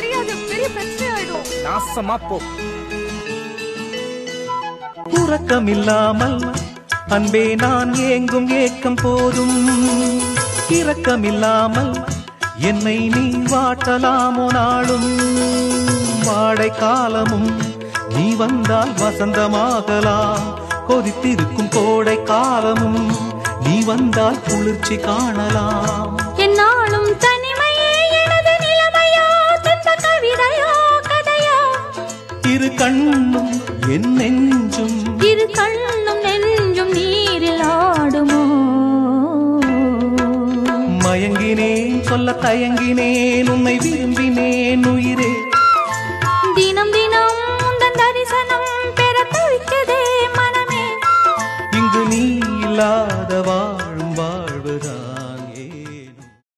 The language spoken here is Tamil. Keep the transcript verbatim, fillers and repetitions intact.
தெரியாது, பெரிய பிரச்சனை ஆயிடும். நாசமா போ. உறக்கமில்லாமல் அன்பே நான் ஏங்கும் ஏக்கம் போதும். இரக்கமில்லாமல் என்னை நீ வாட்டலாமோ நாளும். வாடை காலமும் நீ வந்தால் வசந்தமாகலாம். கொதித்திருக்கும் கோடை காலமும் நீ வந்தால் குளிர்ச்சி காணலாம். என்னாலும் தனிமையே எனது நிலைமையோ, தந்த கவிதையோ கதையோ. இரு கண்ணும் என் நெஞ்சும், இரு கண்ணும் நெஞ்சும் நீரில் ஆடுமோ. மயங்கினேன் சொல்ல தயங்கினேன், உன்னை விரும்பினேன் உயிரே.